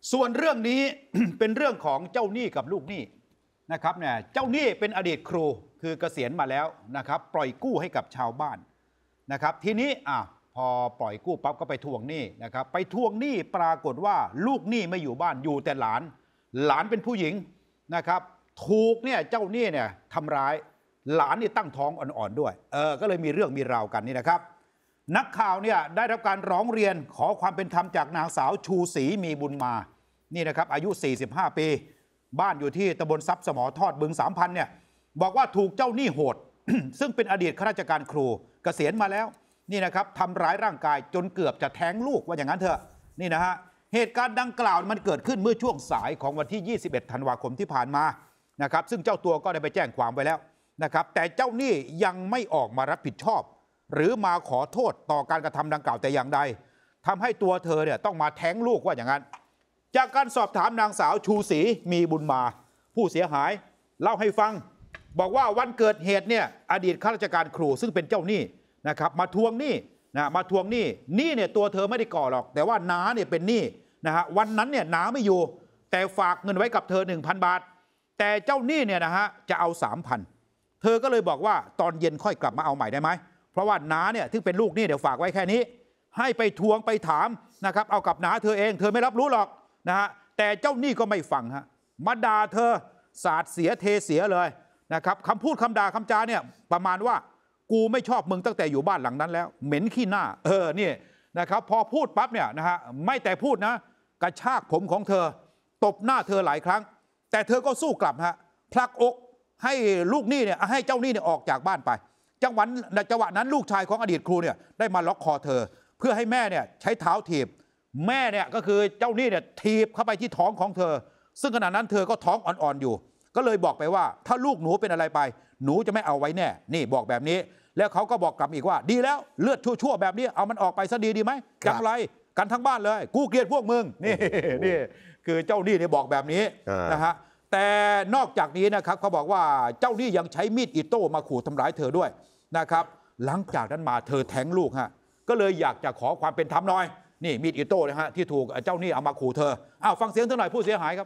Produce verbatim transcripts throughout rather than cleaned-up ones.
ส่วนเรื่องนี้ เป็นเรื่องของเจ้าหนี้กับลูกหนี้นะครับเนี่ยเจ้าหนี้เป็นอดีตครูคือเกษียณมาแล้วนะครับปล่อยกู้ให้กับชาวบ้านนะครับทีนี้อ่ะพอปล่อยกู้ปั๊บก็ไปทวงหนี้นะครับไปทวงหนี้ปรากฏว่าลูกหนี้ไม่อยู่บ้านอยู่แต่หลานหลานเป็นผู้หญิงนะครับถูกเนี่ยเจ้าหนี้เนี่ยทำร้ายหลานนี่ตั้งท้องอ่อนๆด้วยเออก็เลยมีเรื่องมีราวกันนี่นะครับนักข่าวเนี่ยได้รับการร้องเรียนขอความเป็นธรรมจากนางสาวชูศรีมีบุญมานี่นะครับอายุสี่สิบห้าปีบ้านอยู่ที่ตำบลทรัพย์สมอทอดบึงสามพันเนี่ยบอกว่าถูกเจ้าหนี้โหด ซึ่งเป็นอดีตข้าราชการครูเกษียณมาแล้วนี่นะครับทำร้ายร่างกายจนเกือบจะแท้งลูกว่าอย่างนั้นเถอะนี่นะฮะเหตุการณ์ดังกล่าวมันเกิดขึ้นเมื่อช่วงสายของวันที่ยี่สิบเอ็ดธันวาคมที่ผ่านมานะครับซึ่งเจ้าตัวก็ได้ไปแจ้งความไว้แล้วนะครับแต่เจ้าหนี้ยังไม่ออกมารับผิดชอบหรือมาขอโทษต่อการกระทำดังกล่าวแต่อย่างใดทำให้ตัวเธอเนี่ยต้องมาแท้งลูกว่าอย่างนั้นจากการสอบถามนางสาวชูศรีมีบุญมาผู้เสียหายเล่าให้ฟังบอกว่าวันเกิดเหตุเนี่ยอดีตข้าราชการครูซึ่งเป็นเจ้าหนี้นะครับมาทวงหนี้นะมาทวงหนี้หนี้เนี่ยตัวเธอไม่ได้ก่อหรอกแต่ว่าน้าเนี่ยเป็นหนี้นะฮะวันนั้นเนี่ยน้าไม่อยู่แต่ฝากเงินไว้กับเธอ หนึ่งพัน บาทแต่เจ้าหนี้เนี่ยนะฮะจะเอา สามพัน เธอก็เลยบอกว่าตอนเย็นค่อยกลับมาเอาใหม่ได้ไหมเพราะว่าน้าเนี่ยที่เป็นลูกหนี้เดี๋ยวฝากไว้แค่นี้ให้ไปทวงไปถามนะครับเอากับน้าเธอเองเธอไม่รับรู้หรอกนะฮะแต่เจ้าหนี้ก็ไม่ฟังฮะมาด่าเธอสาดเสียเทเสียเลยนะครับคำพูดคำด่าคำจาเนี่ยประมาณว่ากูไม่ชอบมึงตั้งแต่อยู่บ้านหลังนั้นแล้วเหม็นขี้หน้าเออนี่นะครับพอพูดปั๊บเนี่ยนะฮะไม่แต่พูดนะกระชากผมของเธอตบหน้าเธอหลายครั้งแต่เธอก็สู้กลับฮะผลักอกให้ลูกหนี้เนี่ยให้เจ้าหนี้เนี่ยออกจากบ้านไปจังหวะจังหวะนั้นลูกชายของอดีตครูเนี่ยได้มาล็อกคอเธอเพื่อให้แม่เนี่ยใช้เท้าถีบแม่เนี่ยก็คือเจ้าหนี้เนี่ยถีบเข้าไปที่ท้องของเธอซึ่งขณะนั้นเธอก็ท้องอ่อนๆอยู่ก็เลยบอกไปว่าถ้าลูกหนูเป็นอะไรไปหนูจะไม่เอาไว้แน่นี่บอกแบบนี้แล้วเขาก็บอกกลับอีกว่าดีแล้วเลือดชั่วๆแบบนี้เอามันออกไปซะดีดีไหมจังไรกันทั้งบ้านเลยกูเกลียดพวกมึงนี่นี่คือเจ้าหนี้เนี่ยบอกแบบนี้นะฮะแต่นอกจากนี้นะครับเขาบอกว่าเจ้าหนี้ยังใช้มีดอิโต้มาขู่ทำร้ายเธอด้วยนะครับหลังจากนั้นมาเธอแท้งลูกฮะก็เลยอยากจะขอความเป็นธรรมหน่อยนี่มีดอิโต้นะฮะที่ถูกเจ้าหนี้เอามาขู่เธออ้าวฟังเสียงเธอหน่อยผู้เสียหายครับ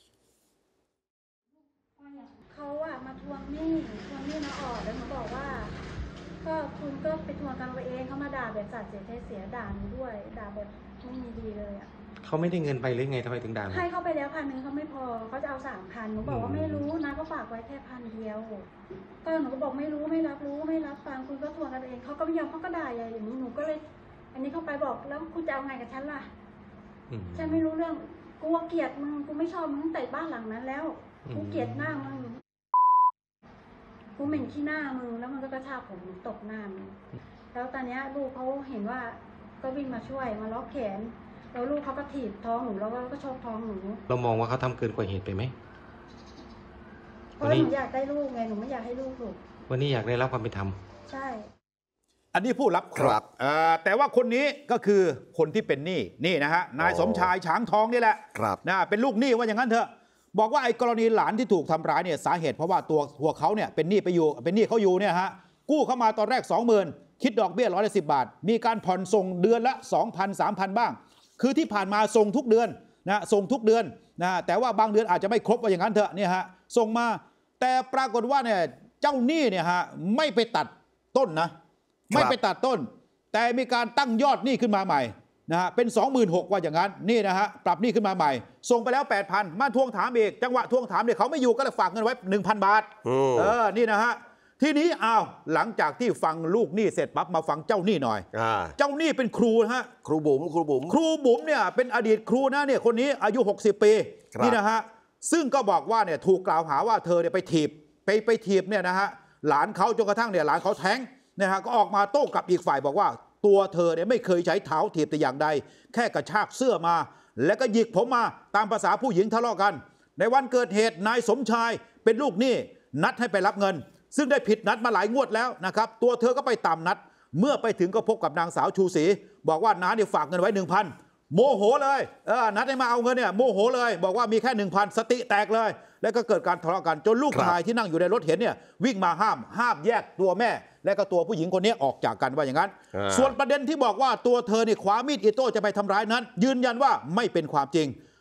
เขาอะมาทวงหนี้ทวงหนี้มาออกแล้วหนูบอกว่าก็คุณก็ไปทวงกันไปเองเขามาด่าแบบสาดเสียเทเสียด่าหนูด้วยด่าแบบไม่มีดีเลยอะเขาไม่ได้เงินไปหรือไงทำไมถึงด่าให้เขาไปแล้วพันหนึ่งเขาไม่พอเขาจะเอาสามพันหนูบอกว่าไม่รู้นะก็ฝากไว้แค่พันเดียวก็หนูก็บอกไม่รู้ไม่รับรู้ไม่รับฟังคุณก็ทวงกันเองเขาก็ไม่ยอมเขาก็ด่าอย่างนี้หนูก็เลยอันนี้เขาไปบอกแล้วคุณจะเอาไงกับฉันล่ะฉันไม่รู้เรื่องกูเกลียดมึงกูไม่ชอบมึงแต่บ้านหลังนั้นแล้วกูเกลียดหน้ามึงกูเหม็นขี้หน้ามึงแล้วมันก็กระชากผมตบหน้ามึงแล้วตอนนี้ลูกเขาเห็นว่าก็วิ่งมาช่วยมาล็อกแขนแล้วลูกเขาก็ถีบท้องหนูแล้วก็ชกท้องหนูเรามองว่าเขาทำเกินกว่าเหตุไปไหมเพราะหนูอยากได้ลูกไงหนูไม่อยากให้ลูกถูกวันนี้อยากได้รับความเป็นธรรมใช่อันนี้ผู้รับครับแต่ว่าคนนี้ก็คือคนที่เป็นหนี้นี่นะฮะนายสมชายช้างทองนี่แหละนะเป็นลูกหนี้ว่าอย่างนั้นเถอะบอกว่าไอ้กรณีหลานที่ถูกทำร้ายเนี่ยสาเหตุเพราะว่าตัวหัวเขาเนี่ยเป็นหนี้ไปอยู่เป็นหนี้เขาอยู่เนี่ยฮะกู้เข้ามาตอนแรก สองหมื่น คิดดอกเบี้ยร้อยละสิบบาทมีการผ่อนส่งเดือนละ สองพัน สามพัน บ้างคือที่ผ่านมาส่งทุกเดือนนะส่งทุกเดือนนะแต่ว่าบางเดือนอาจจะไม่ครบว่าอย่างนั้นเถอะเนี่ยฮะส่งมาแต่ปรากฏว่าเนี่ยเจ้าหนี้เนี่ยฮะไม่ไปตัดต้นนะไม่ไปตัดต้นแต่มีการตั้งยอดหนี้ขึ้นมาใหม่นะฮะเป็น สองหมื่นหกพัน ว่าอย่างนั้นนี่นะฮะปรับหนี้ขึ้นมาใหม่ส่งไปแล้ว แปดพัน มาทวงถามอีกจังหวะทวงถามเนี่ยเขาไม่อยู่ก็เลยฝากเงินไว้ หนึ่งพัน บาทเออนี่นะฮะทีนี้อ้าวหลังจากที่ฟังลูกหนี้เสร็จปั๊บมาฟังเจ้าหนี้หน่อยเจ้าหนี้เป็นครูนะฮะครูบุ๋มครูบุ๋มครูบุ๋มเนี่ยเป็นอดีตครูนะเนี่ยคนนี้อายุหกสิบปีนี่นะฮะซึ่งก็บอกว่าเนี่ยถูกกล่าวหาว่าเธอเนี่ยไปถีบไปไปถีบเนี่ยนะฮะหลานเขาจนกระทั่งเนี่ยหลานเขาแท้งนะฮะก็ออกมาโต้กลับอีกฝ่ายบอกว่าตัวเธอเนี่ยไม่เคยใช้เท้าถีบแต่อย่างใดแค่กระชากเสื้อมาแล้วก็หยิกผมมาตามภาษาผู้หญิงทะเลาะกันในวันเกิดเหตุนายสมชายเป็นลูกหนี้นัดให้ไปรับเงินซึ่งได้ผิดนัดมาหลายงวดแล้วนะครับตัวเธอก็ไปตามนัดเมื่อไปถึงก็พบกับนางสาวชูศรีบอกว่าน้าเนี่ยฝากเงินไว้ หนึ่งพัน โมโหเลยเออนัดให้มาเอาเงินเนี่ยโมโหเลยบอกว่ามีแค่ หนึ่งพัน สติแตกเลยแล้วก็เกิดการทะเลาะกันจนลูกชายที่นั่งอยู่ในรถเห็นเนี่ยวิ่งมาห้ามห้ามแยกตัวแม่และก็ตัวผู้หญิงคนนี้ออกจากกันว่าอย่างนั้นส่วนประเด็นที่บอกว่าตัวเธอเนี่ยคว้ามีดอิโต้จะไปทำร้ายนั้นยืนยันว่าไม่เป็นความจริง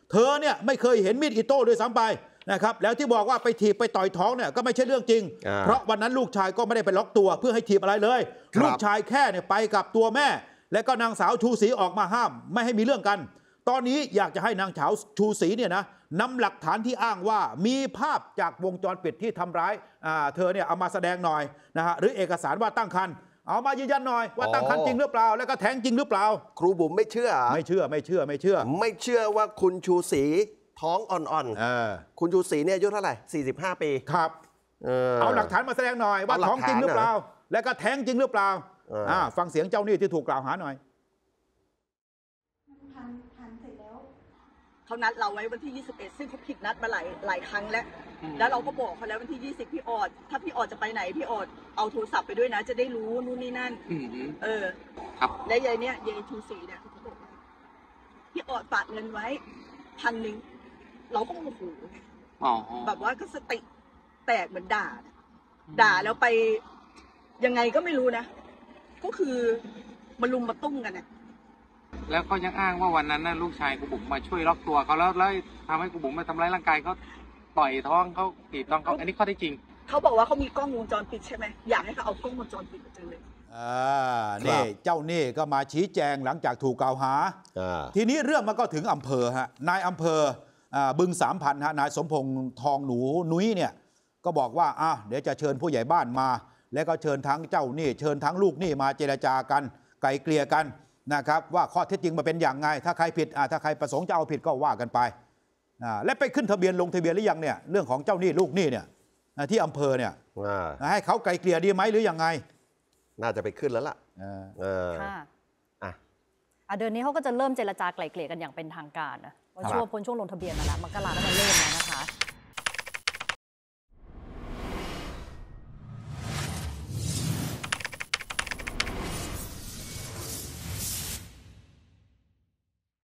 เธอเนี่ยไม่เคยเห็นมีดอิโต้ด้วยซ้ำไปนะครับแล้วที่บอกว่าไปถีบไปต่อยท้องเนี่ยก็ไม่ใช่เรื่องจริงเพราะวันนั้นลูกชายก็ไม่ได้ไปล็อกตัวเพื่อให้ถีบอะไรเลยลูกชายแค่เนี่ยไปกับตัวแม่และก็นางสาวชูศรีออกมาห้ามไม่ให้มีเรื่องกันตอนนี้อยากจะให้นางสาวชูศรีเนี่ยนะนำหลักฐานที่อ้างว่ามีภาพจากวงจรปิดที่ทำร้ายเธอเนี่ยเอามาแสดงหน่อยนะฮะหรือเอกสารว่าตั้งครรภ์เอามายืนยันหน่อยว่าตั้งครรภ์จริงหรือเปล่าแล้วก็แท้งจริงหรือเปล่าครูบุ๋มไม่เชื่อไม่เชื่อไม่เชื่อไม่เชื่อไม่เชื่อว่าคุณชูศรีท้องอ่อนๆคุณชูศรีเนี่ยอายุเท่าไหร่สี่สิบห้าปีครับเออเอาหลักฐานมาแสดงหน่อยว่าท้องจริงหรือเปล่าแล้วก็แท้งจริงหรือเปล่าอ่าฟังเสียงเจ้าหนี้ที่ถูกกล่าวหาหน่อยเขานัดเราไว้วันที่ยี่สิบเอ็ดซึ่งเขาผิดนัดมาหลายหลายครั้งแล้วแล้วเราก็บอกเขาแล้ววันที่ยี่สิบพี่ออดถ้าพี่ออดจะไปไหนพี่ออดเอาโทรศัพท์ไปด้วยนะจะได้รู้นู่นนี่นั่นเออครับและยายเนี้ยยายชูศรีเนี่ยเขาบอกว่าพี่ออดฝากเงินไว้พันหนึ่งเราก็โมโหแบบว่าก็สติแตกเหมือนด่าด่าแล้วไปยังไงก็ไม่รู้นะก็คือมาลุมมาตุ้มกันเนี่ยแล้วเขายังอ้างว่าวันนั้นน่ะลูกชายกูบุ๋มมาช่วยล็อกตัวเขาแล้วแล้วทำให้กูบุ๋มมาทำร้ายร่างกายเขาต่อยท้องเขาตีบท้องเขาอันนี้ข้อเท็จจริงเขาบอกว่าเขามีกล้องวงจรปิดใช่ไหมอยากให้เขาเอากล้องวงจรปิดมาจังเลยอ่านี่เจ้านี่ก็มาชี้แจงหลังจากถูกกล่าวหาทีนี้เรื่องมันก็ถึงอำเภอฮะนายอำเภอบึงสามพันฮะนายสมพงษ์ทองหนูนุ้ยเนี่ยก็บอกว่าอ่ะเดี๋ยวจะเชิญผู้ใหญ่บ้านมาแล้วก็เชิญทั้งเจ้าหนี้เชิญทั้งลูกหนี้มาเจรจากันไกลเกลี่ยกันนะครับว่าข้อเท็จจริงมันเป็นอย่างไงถ้าใครผิดถ้าใครประสงค์จะเอาผิดก็ว่ากันไปและไปขึ้นทะเบียนลงทะเบียนหรือยังเนี่ยเรื่องของเจ้าหนี้ลูกหนี้เนี่ยที่อำเภอเนี่ยให้เขาไกลเกลี่ยดีไหมหรือยังไงน่าจะไปขึ้นแล้วล่ะค่ะอ่ะเดือนนี้เขาก็จะเริ่มเจรจาไกลเกลี่ยกันอย่างเป็นทางการนะเพราะช่วงพ้นช่วงลงทะเบียนมาแล้วมกราก็จะเริ่มแล้วนะคะ